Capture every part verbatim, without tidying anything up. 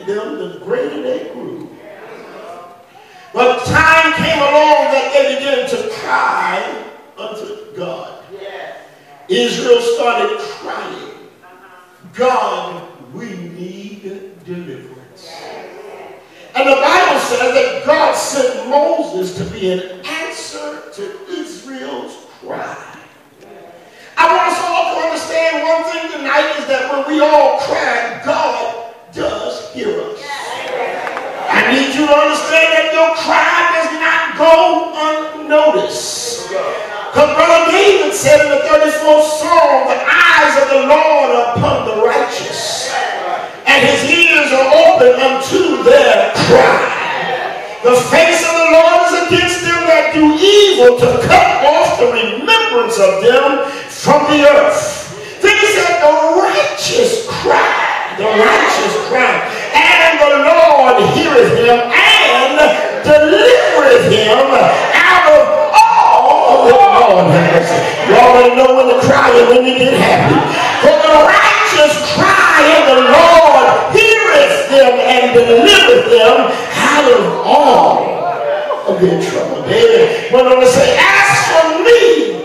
them, the greater they grew. But time came along that they began to cry unto God. Israel started crying, God, we need deliverance. And the Bible says that God sent Moses to be an answer to Israel's cry. I want us all to understand one thing tonight is that when we all cry, God does hear us. I need you to understand that your cry does not go unnoticed. Because Brother David said in the thirty-fourth Psalm, the eyes of the Lord are upon the righteous, and his ears are open unto their cry. The face of the Lord is against them that do evil, to cut off the remembrance of them from the earth. Then he said, the righteous cry, the righteous cry, and the Lord heareth him and delivereth him out of all the Lord has. You already know when to cry and when to get happy. For the righteous cry, and the Lord heareth them and delivereth them out of all of their trouble. David went on to say, as for me,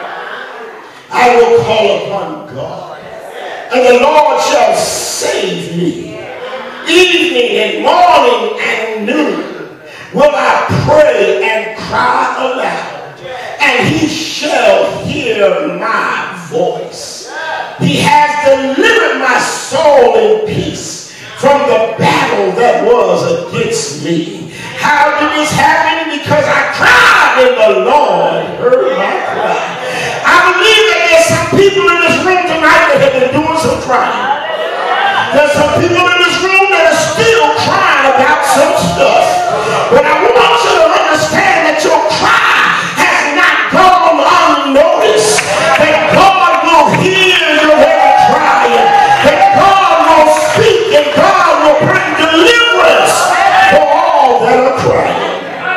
I will call upon God, and the Lord shall save me. Evening and morning and noon will I pray and cry aloud, and he shall hear my voice. He has delivered my soul in peace from the battle that was against me. How did this happen? Because I cried and the Lord heard my cry. I believe that there's some people in this room tonight that have been doing some crying. There's some people in this room that are still crying about some stuff. But I want you to understand that your cry has not gone unnoticed. That God will hear your every cry. That God will speak and God will bring deliverance for all that are crying.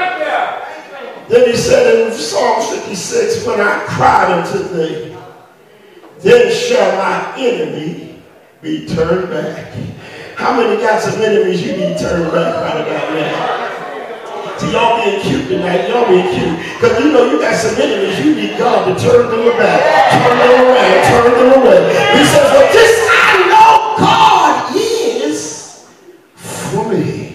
Then he said in Psalm fifty-six, when I cried unto thee, then shall my enemy be turned back. How many got some enemies you need turned back right about now? See, y'all being cute tonight. Y'all being cute. Because you know you got some enemies. You need God to turn them back. Turn them around. Turn them away. He says, well, this I know God is for me.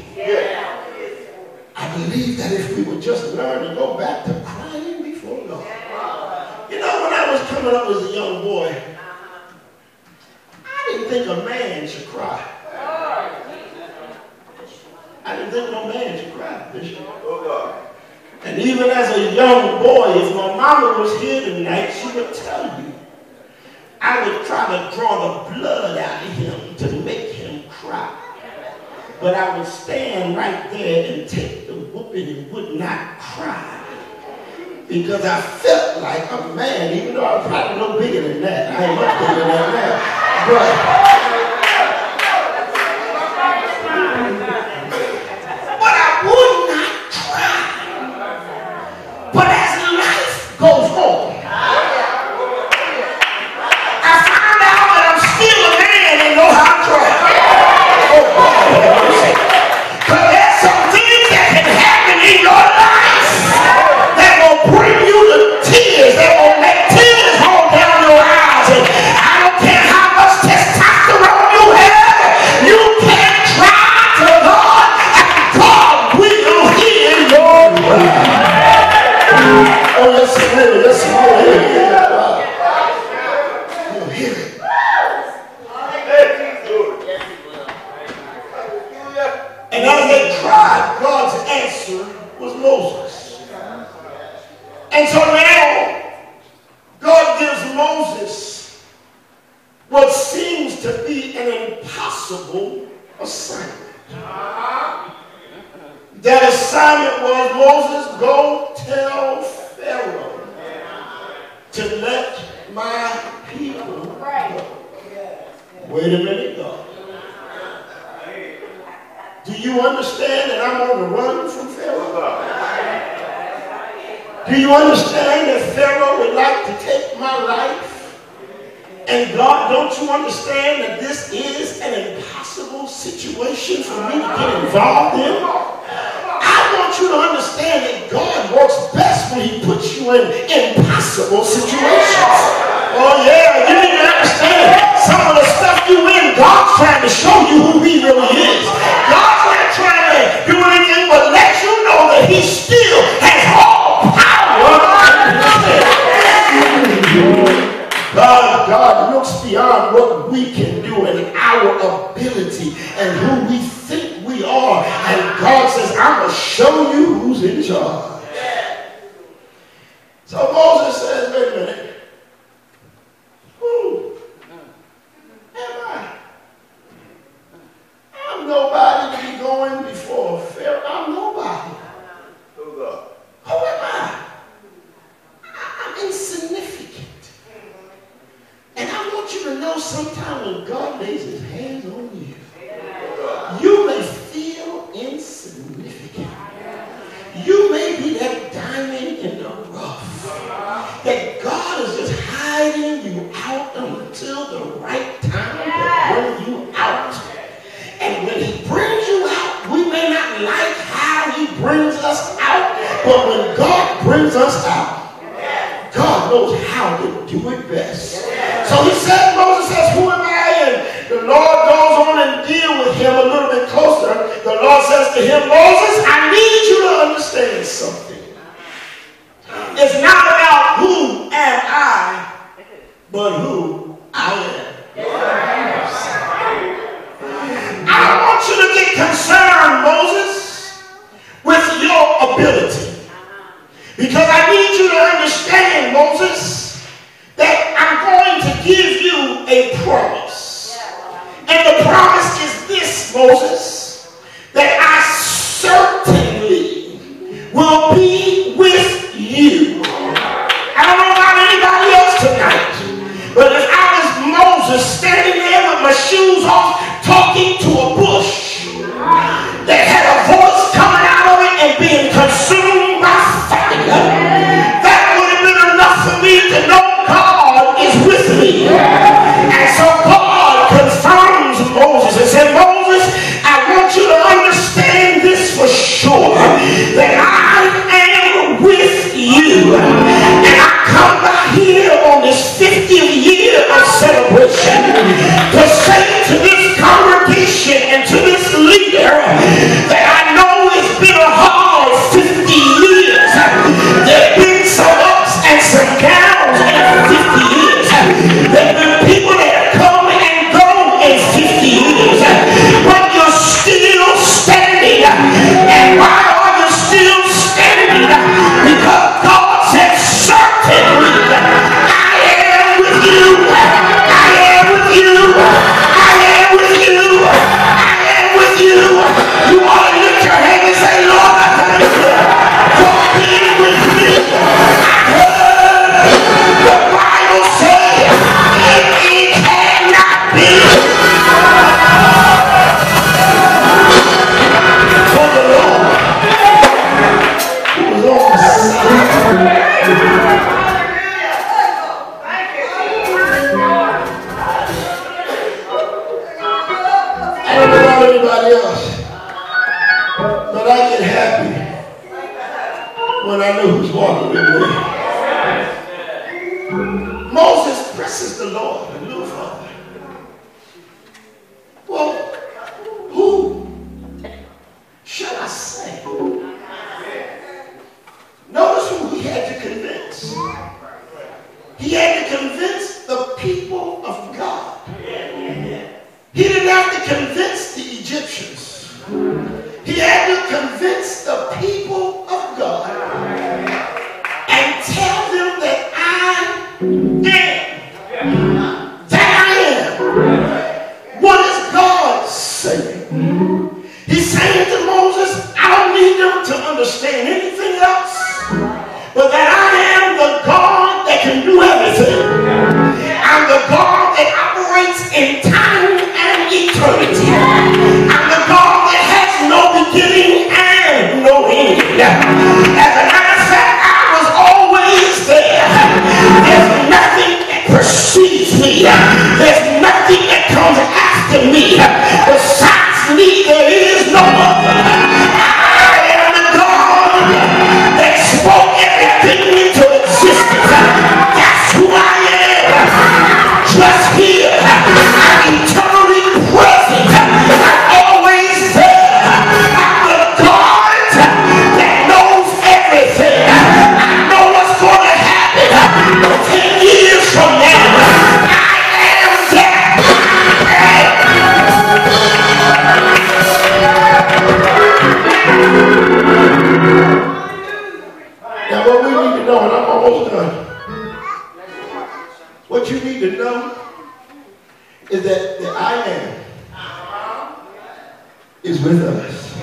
I believe that if we would just learn to go back to crying before God. You know, when I was coming up as a young boy, I didn't think a man should cry. I didn't think no man should cry, Bishop. And even as a young boy, if my mama was here tonight, she would tell you, I would try to draw the blood out of him to make him cry. But I would stand right there and take the whooping and would not cry. Because I felt like a man, even though I was probably no bigger than that. I ain't much bigger than that now. But But I would not cry. But as life goes on, I found out that I'm still a man and know how to cry. Oh, God, have mercy. But there's some things that can happen in your life that will bring you to tears, that will make tears roll down your eyes. And I don't care how much testosterone you have, you can cry to God, and God will hear your cry. Oh, let's hear it. Let's hear it. You'll hear it. And as they cried, God's answer was Moses. And so now, God gives Moses what seems to be an impossible assignment. That assignment was, Moses, go tell Pharaoh to let my people go. Wait a minute, God. Do you understand that I'm on the run from Pharaoh? Do you understand that Pharaoh would like to take my life And God, don't you understand that this is an impossible situation for me to get involved in? I want you to understand that God works best when he puts you in impossible situations. Oh yeah, you need to understand some of the stuff you in, God's trying to show you who he really is. God's not trying to do anything but let you know that he still has all power. God, God looks beyond what we can do and our ability and who we think we are. And God says, I'm going to show you who's in charge. So Moses says, wait a minute. Who am I? I'm nobody to be going before Pharaoh. I'm nobody. Who am I? I'm insignificant. And I want you to know sometime when God lays his hands on you, you may feel insignificant. You may be that diamond in the rough, that God is just hiding you out until the right time to bring you out. And when he brings you out, we may not like how he brings us out, but when God brings us out, God knows how to do it best. So he said, Moses says, who am I? And the Lord goes on and deal with him a little bit closer. The Lord says to him, Moses, I need you to understand something. It's not about who am I, but who I am. I don't want you to get concerned, Moses, with your ability. Because I need you to understand, Moses, that I'm going to give you a promise. And the promise is this, Moses, that I certainly will be with you. I don't know about anybody else tonight, but if I was Moses standing there with my shoes off, talking to a bush that had a voice coming out of it and being consumed by fire, that would have been enough for me to know God is with me. And so God confirms Moses and said, Moses, I want you to understand this for sure, that I am with you. And I come by here on this fiftieth year of celebration to say to this congregation and to this leader that I know it's been a hard fifty years. There have been some ups and some downs in fifty years. There have been people that have come and gone in fifty years. But you're still standing. And why are you still standing? Because God said, certainly I am with you. I am with you. I am with you. I am with you. You want to lift your hand and say, Lord, I thank you for being with me. I heard the Bible say, it, it cannot be for the Lord who was on the side. I don't know about anybody else, but I get happy when I know who's walking with me. Moses presses the Lord a little further. Well, who shall I say? Notice who he had to convince. He had to convince the people of God. He didn't have to convince the Egyptians. He had to convince the people of God and tell them that I am. That I am. What is God saying? He's saying to Moses, I don't need them to understand anything else, but that I am the God that can do everything. I'm the God that operates in time and eternity. I'm the God that has no beginning and no end. As a matter of fact, I was always there. There's nothing that precedes me. is with us.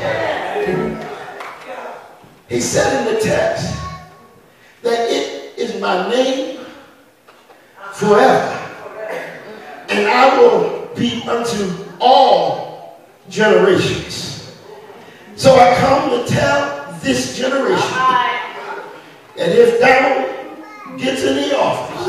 He said in the text that it is my name forever, and I will be unto all generations. So I come to tell this generation that if thou gets in the office,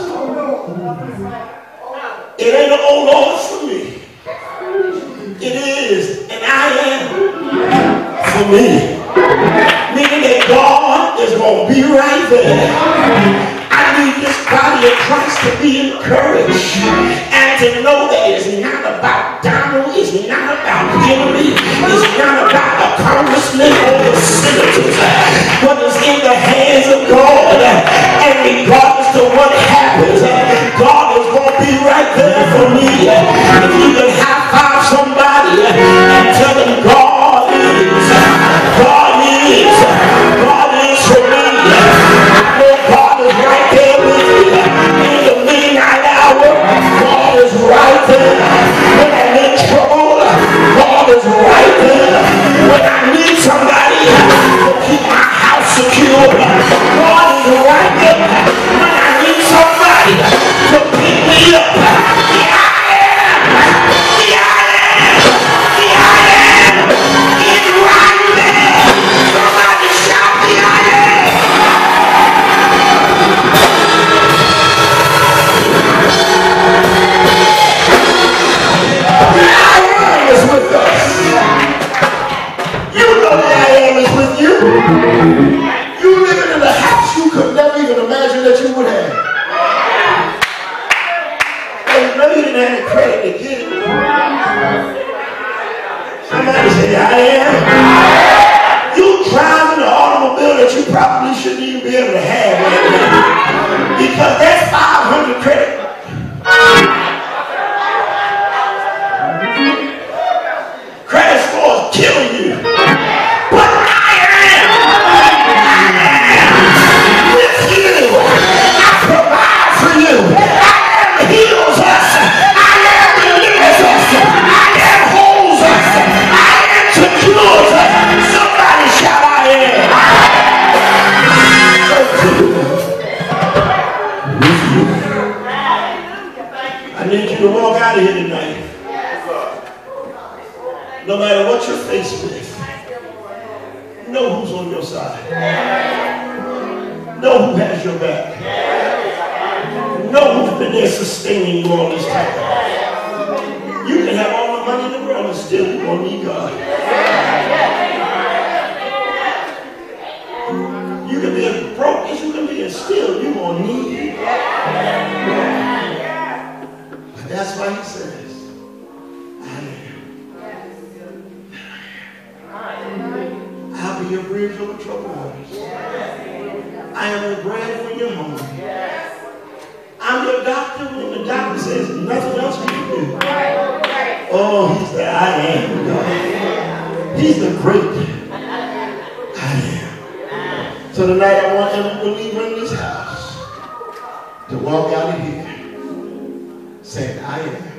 it ain't an old office for me. It is an I am for me. Meaning that God is going to be right there. I need this body of Christ to be encouraged and to know that it's not about Donald, it's not about Hillary, it's not about a congressman or the senators, but it's in the hands of God. And regardless of what happens, God is going to be right there for me. If you can high five somebody and tell them God is, God is, God is for me. I know God is right there with me in the midnight hour. God is right there when I'm in trouble. God is right there when I need somebody to keep my house secure. God is right there when I need somebody to pick me up. Yeah, I am. Yeah, I am. Yeah, I am. It's right there. Somebody shout, yeah, I am. The I am is with us. You know the I am is with you. You living in a house you could never even imagine that you would have. And you know you didn't have the credit to get it. Somebody say, I am. You driving an automobile that you probably shouldn't even be able to have right now. Because that's five hundred credit. Credit score is killing you. But I am. I am with you. I provide for you. I am heals us. I am delivers us. I am holds us. I am secures us. Somebody shout, I am. With you. I need you to walk out of here tonight. No matter what you're faced with, know who's on your side. Know who has your back. Know who's been there sustaining you all this time. You can have all the money in the world and still you're going to need God. You can be as broke as you can be and still you're going to need it. But that's why he says, I'll be your bridge over troubled waters. I am your bread when you're hungry. I'm your doctor when the doctor says nothing else we can do. Oh, he's the I am God. He's the great I am. So tonight I want every believer in this house to walk out of here saying, I am.